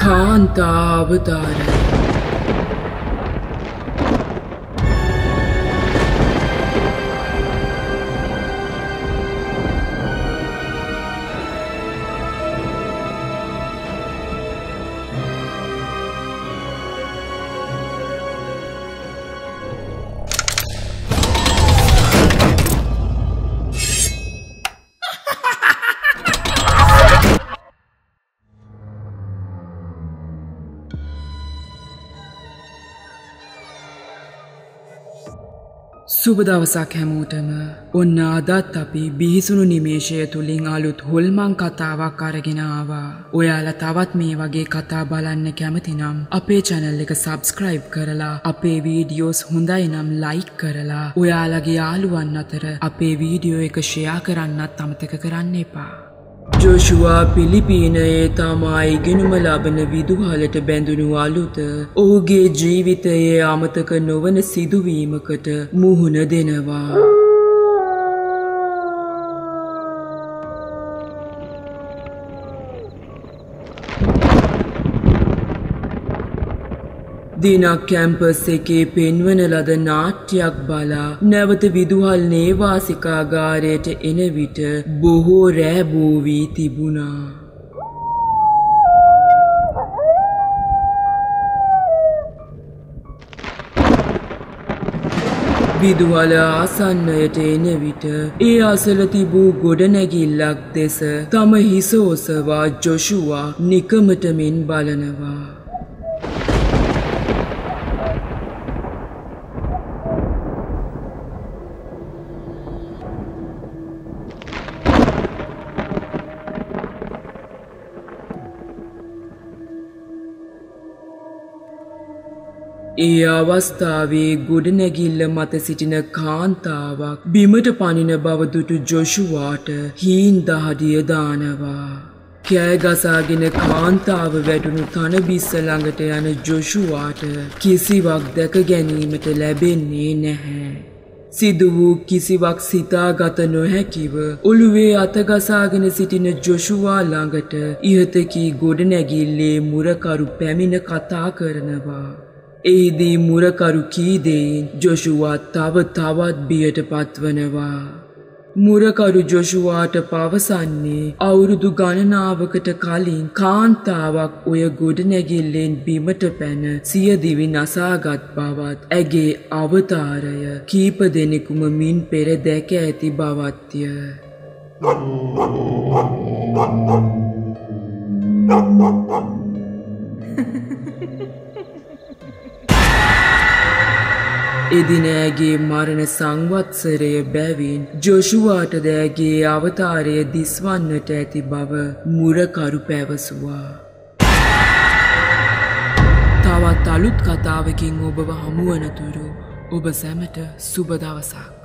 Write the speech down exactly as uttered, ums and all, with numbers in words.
කාන්තා අවතාරය. සුබ දවසක් හැමෝටම. ඔන්න අදත් අපි බිහිසුණු නිමේෂය තුලින් අලුත් හොල්මන් කතාවක් අරගෙන ආවා. ඔයාලා තවත් මේ වගේ කතා බලන්න කැමති නම් අපේ channel එක subscribe කරලා අපේ වීඩියෝස් හොඳයි නම් like කරලා ඔයාලගේ යාළුවන් අතර අපේ වීඩියෝ එක share කරන්නත් අමතක කරන්න එපා. ජෝෂුවා පිලිපීනයේ තමා ඉගෙනුම ලබන විදුහලට බැඳුණු අලුත ඔහුගේ ජීවිතයේ අමතක නොවන සිදුවීමකට මුහුණ දෙනවා. දිනක් කැම්පස් එකේ පෙන්වන ලද නාට්‍යයක් බලා නැවත විදුහල් නේවාසිකාගාරයට එන විට බොහෝ රෑබෝ වී තිබුණා. විදුහල ආසන්නයට එන විට ඒ අසල තිබූ ගොඩනැගිල්ලක් දෙස තම හිස ඔසවා ජොෂුවා නිකමටමින් බලනවා. ඒ අවස්ථාවේ ගොඩනැගිල්ල මත සිටින කාන්තාවක් බිමට පනින බව දුටු ජොෂුවාට හීන් දහඩිය දානවා. කෑ ගසාගෙන කාන්තාව වැටුණු තනබිස්ස ළඟට යන ජොෂුවාට කිසිවක් දැක ගැනීමට ලැබෙන්නේ නැහැ. සිදු වූ කිසිවක් සිතාගත නොහැකිව ඔළුවේ අතගසාගෙන සිටින ජොෂුවා ළඟට ඉහතකී ගොඩනැගිල්ලේ මුරකරු පැමිණ කතා කරනවා. එහිදී මුරකරු කී දෙයින් ජොෂුවා තව තවත් බියට පත්වනවා. මුරකරු ජොෂුවාට පවසන්නේ අවුරුදු ගණනාවකට කලින් කාන්තාවක් ඔය ගොඩනැගිල්ලෙන් බිමට පැන සියදිවි නසාගත් බවත් ඇගේ අවතාරය කීප දෙනෙකුම මින් පෙර දැක ඇති බවත්ය. එදින ඇගේ මරණ සංවත්සරය බැවින් ජොෂුවාට දෑගේ අවතාරය දිස්වන්නට ඇති බව මුරකරු පැවසුවා. තවත් අලුත් කතාවකින් ඔබව හමුවනතුරු ඔබ සැමට සුබ දවසක්.